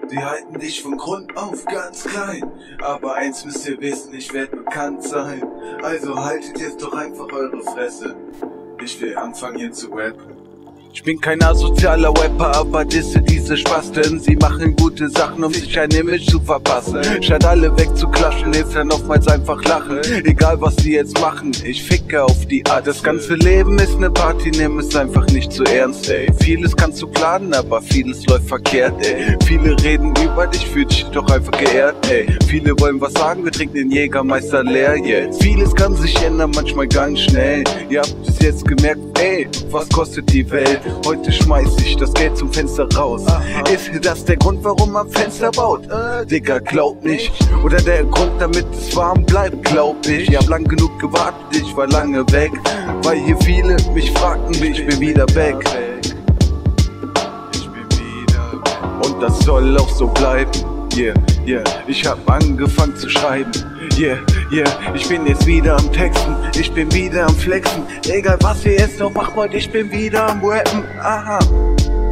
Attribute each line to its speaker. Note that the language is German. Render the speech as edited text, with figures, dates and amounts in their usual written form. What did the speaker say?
Speaker 1: Die halten dich von Grund auf ganz klein. Aber eins müsst ihr wissen, ich werd bekannt sein. Also haltet jetzt doch einfach eure Fresse. Ich will anfangen hier zu rappen. Ich bin kein asozialer Rapper, aber disse diese Spasten. Sie machen gute Sachen, um sich ein Image zu verpassen. Statt alle wegzuklatschen, ist dann oftmals einfach lachen. Egal was sie jetzt machen, ich ficke auf die Art. Das ganze Leben ist ne Party, nimm es einfach nicht zu ernst, ey. Vieles kannst du planen, aber vieles läuft verkehrt, ey. Viele reden über dich, fühl dich doch einfach geehrt, ey. Viele wollen was sagen, wir trinken den Jägermeister leer jetzt. Vieles kann sich ändern, manchmal ganz schnell. Ihr habt es jetzt gemerkt, ey, was kostet die Welt? Heute schmeiß ich das Geld zum Fenster raus. Ist das der Grund, warum man Fenster baut? Digga, glaub nicht. Oder der Grund, damit es warm bleibt, glaub ich. Ich hab lang genug gewartet, ich war lange weg. Weil hier viele mich fragten, ich bin wieder weg. Ich bin wieder weg. Und das soll auch so bleiben. Yeah, yeah, ich hab angefangen zu schreiben. Yeah, yeah, ich bin jetzt wieder am Texten, ich bin wieder am Flexen. Egal was ihr jetzt noch macht, Leute, ich bin wieder am Rappen. Aha.